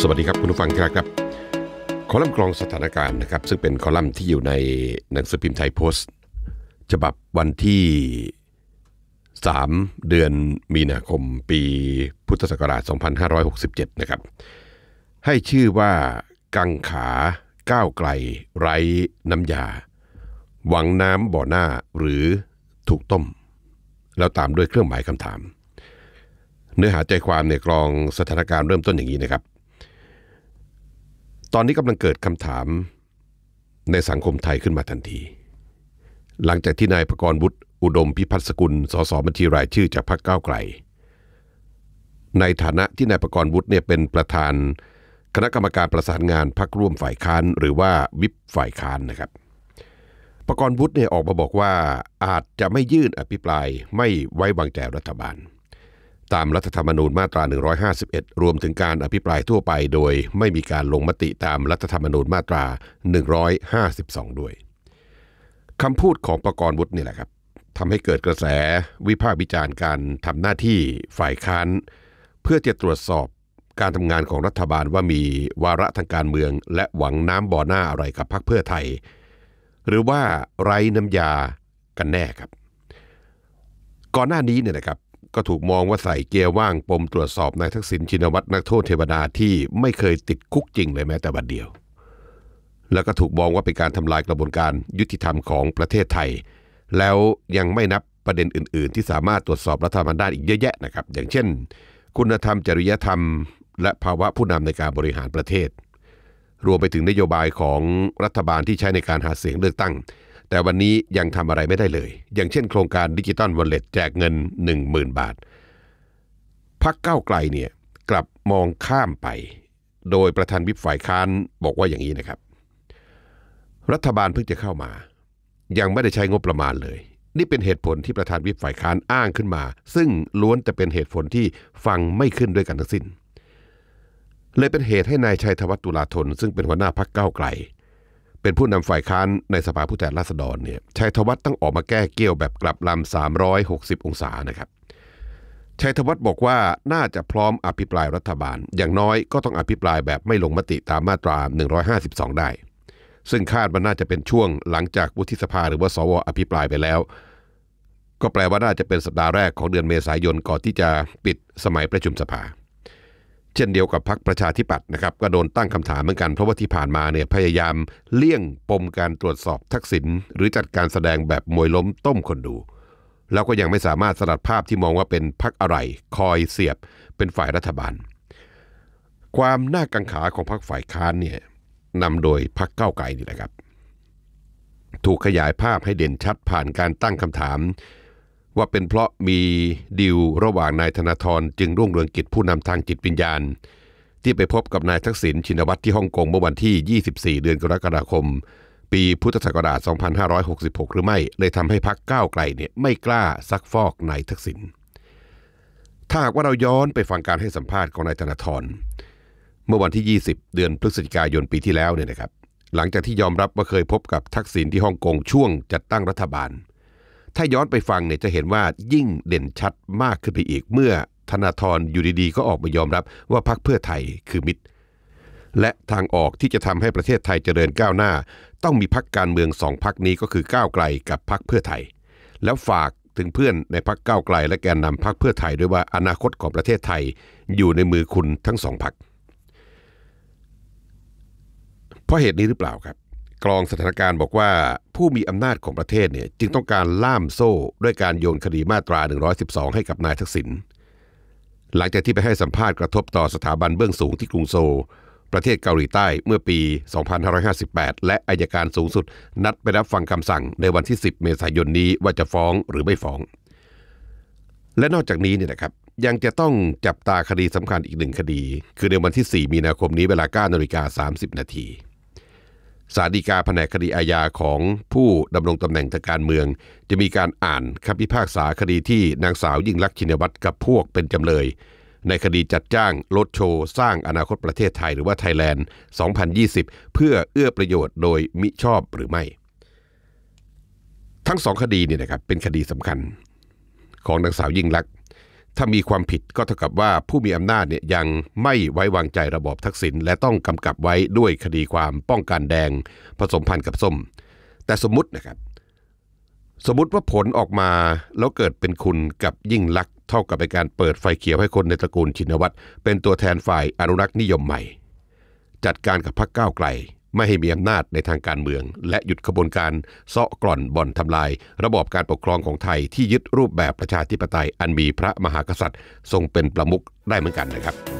สวัสดีครับคุณผู้ฟังครับคอลัมน์กรองสถานการณ์นะครับซึ่งเป็นคอลัมน์ที่อยู่ในหนังสือพิมพ์ไทยโพสต์ฉบับวันที่3เดือนมีนาคมปีพุทธศักราช2567นะครับให้ชื่อว่ากังขาก้าวไกลไร้น้ำยาหวังน้ำบ่อหน้าหรือถูกต้มแล้วตามด้วยเครื่องหมายคำถามเนื้อหาใจความในกรองสถานการณ์เริ่มต้นอย่างนี้นะครับตอนนี้กำลังเกิดคำถามในสังคมไทยขึ้นมาทันทีหลังจากที่นายประกรณ์วุฒิอุดมพิพัฒน์สกุลสสบัญชีรายชื่อจากพรรคก้าวไกลในฐานะที่นายประกรณ์วุฒิเนี่ยเป็นประธานคณะกรรมการประสานงานพรรคร่วมฝ่ายค้านหรือว่าวิปฝ่ายค้านนะครับประกรณ์วุฒิเนี่ยออกมาบอกว่าอาจจะไม่ยื่นอภิปรายไม่ไว้วางใจรัฐบาลตามรัฐธรรมนูญมาตรา151รวมถึงการอภิปรายทั่วไปโดยไม่มีการลงมติตามรัฐธรรมนูญมาตรา152ด้วยคำพูดของประกรณ์วุฒินี่แหละครับทำให้เกิดกระแสวิพากษ์วิจารณ์การทำหน้าที่ฝ่ายค้านเพื่อจะตรวจสอบการทำงานของรัฐบาลว่ามีวาระทางการเมืองและหวังน้ำบ่อหน้าอะไรกับพรรคเพื่อไทยหรือว่าไร้น้ำยากันแน่ครับก่อนหน้านี้เนี่ยนะครับก็ถูกมองว่าใส่เกียร์ว่างปมตรวจสอบนายทักษิณชินวัตรนักโทษเทวดาที่ไม่เคยติดคุกจริงเลยแม้แต่วันเดียวแล้วก็ถูกมองว่าเป็นการทำลายกระบวนการยุติธรรมของประเทศไทยแล้วยังไม่นับประเด็นอื่นๆที่สามารถตรวจสอบรัฐบาลได้อีกเยอะแยะนะครับอย่างเช่นคุณธรรมจริยธรรมและภาวะผู้นำในการบริหารประเทศรวมไปถึงนโยบายของรัฐบาลที่ใช้ในการหาเสียงเลือกตั้งแต่วันนี้ยังทำอะไรไม่ได้เลยอย่างเช่นโครงการดิจิตอลวอลเล็ตแจกเงิน 10,000 บาทพรรคก้าวไกลเนี่ยกลับมองข้ามไปโดยประธานวิปฝ่ายค้านบอกว่าอย่างนี้นะครับรัฐบาลเพิ่งจะเข้ามายังไม่ได้ใช้งบประมาณเลยนี่เป็นเหตุผลที่ประธานวิปฝ่ายค้านอ้างขึ้นมาซึ่งล้วนจะเป็นเหตุผลที่ฟังไม่ขึ้นด้วยกันทั้งสิ้นเลยเป็นเหตุให้นายชัยธวัฒน์ตุลาธนซึ่งเป็นหัวหน้าพรรคก้าวไกลเป็นผู้นำฝ่ายค้านในสภาผู้แทนราษฎรเนี่ยชัยธวัฒน์ต้องออกมาแก้เกี้ยวแบบกลับลำ360องศานะครับชัยธวัฒน์บอกว่าน่าจะพร้อมอภิปรายรัฐบาลอย่างน้อยก็ต้องอภิปรายแบบไม่ลงมติตามมาตรา152ได้ซึ่งคาดว่าน่าจะเป็นช่วงหลังจากวุฒิสภาหรือว่าสวอภิปรายไปแล้วก็แปลว่าน่าจะเป็นสัปดาห์แรกของเดือนเมษายนก่อนที่จะปิดสมัยประชุมสภาเช่นเดียวกับพรรคประชาธิปัตย์นะครับก็โดนตั้งคำถามเหมือนกันเพราะว่าที่ผ่านมาเนี่ยพยายามเลี่ยงปมการตรวจสอบทักษิณหรือจัดการแสดงแบบมวยล้มต้มคนดูแล้วก็ยังไม่สามารถสลัดภาพที่มองว่าเป็นพรรคอะไรคอยเสียบเป็นฝ่ายรัฐบาลความน่ากังขาของพรรคฝ่ายค้านเนี่ยนำโดยพรรคก้าวไกลนี่แหละครับถูกขยายภาพให้เด่นชัดผ่านการตั้งคำถามว่าเป็นเพราะมีดีลระหว่างนายธนาธรจึงรุ่งเรืองกิจผู้นำทางจิตวิญญาณที่ไปพบกับนายทักษิณชินวัตรที่ฮ่องกงเมื่อวันที่24เดือนกรกฎาคมปีพุทธศักราช2566หรือไม่เลยทำให้พรรคก้าวไกลเนี่ยไม่กล้าซักฟอกนายทักษิณถ้าหากว่าเราย้อนไปฟังการให้สัมภาษณ์ของนายธนาธรเมื่อวันที่20เดือนพฤศจิกายนปีที่แล้วเนี่ยนะครับหลังจากที่ยอมรับว่าเคยพบกับทักษิณที่ฮ่องกงช่วงจัดตั้งรัฐบาลถ้าย้อนไปฟังเนี่ยจะเห็นว่ายิ่งเด่นชัดมากขึ้นไปอีกเมื่อธนาธรอยู่ดีๆก็ออกมายอมรับว่าพรรคเพื่อไทยคือมิตรและทางออกที่จะทำให้ประเทศไทยเจริญก้าวหน้าต้องมีพรรคการเมือง2พรรคนี้ก็คือก้าวไกลกับพรรคเพื่อไทยแล้วฝากถึงเพื่อนในพรรคก้าวไกลและแกนนำพรรคเพื่อไทยด้วยว่าอนาคตของประเทศไทยอยู่ในมือคุณทั้ง2พรรคเพราะเหตุนี้หรือเปล่าครับกรองสถานการณ์บอกว่าผู้มีอำนาจของประเทศเนี่ยจึงต้องการล่ามโซ่ด้วยการโยนคดีมาตรา112ให้กับนายทักษิณหลังจากที่ไปให้สัมภาษณ์กระทบต่อสถาบันเบื้องสูงที่กรุงโซลประเทศเกาหลีใต้เมื่อปี2558และอัยการสูงสุดนัดไปรับฟังคำสั่งในวันที่10เมษายนนี้ว่าจะฟ้องหรือไม่ฟ้องและนอกจากนี้เนี่ยนะครับยังจะต้องจับตาคดีสำคัญอีก1คดีคือในวันที่4มีนาคมนี้เวลา 9:30 น.ศาลฎีกาแผนกคดีอาญาของผู้ดำรงตำแหน่งทางการเมืองจะมีการอ่านคำพิพากษาคดีที่นางสาวยิ่งลักษณ์ชินวัตรกับพวกเป็นจำเลยในคดีจัดจ้างรถโชว์สร้างอนาคตประเทศไทยหรือว่าไทยแลนด์2020เพื่อเอื้อประโยชน์โดยมิชอบหรือไม่ทั้ง2คดีเนี่ยนะครับเป็นคดีสำคัญของนางสาวยิ่งลักษณ์ถ้ามีความผิดก็เท่ากับว่าผู้มีอำนาจเนี่ยยังไม่ไว้วางใจระบอบทักษิณและต้องกำกับไว้ด้วยคดีความป้องกันแดงผสมพันธุ์กับส้มแต่สมมุติว่าผลออกมาแล้วเกิดเป็นคุณกับยิ่งลักษณ์เท่ากับเป็นการเปิดไฟเขียวให้คนในตระกูลชินวัตรเป็นตัวแทนฝ่ายอนุรักษ์นิยมใหม่จัดการกับพรรคก้าวไกลไม่ให้มีอำนาจในทางการเมืองและหยุดขบวนการเซาะกร่อนบ่อนทำลายระบอบการปกครองของไทยที่ยึดรูปแบบประชาธิปไตยอันมีพระมหากษัตริย์ทรงเป็นประมุขได้เหมือนกันนะครับ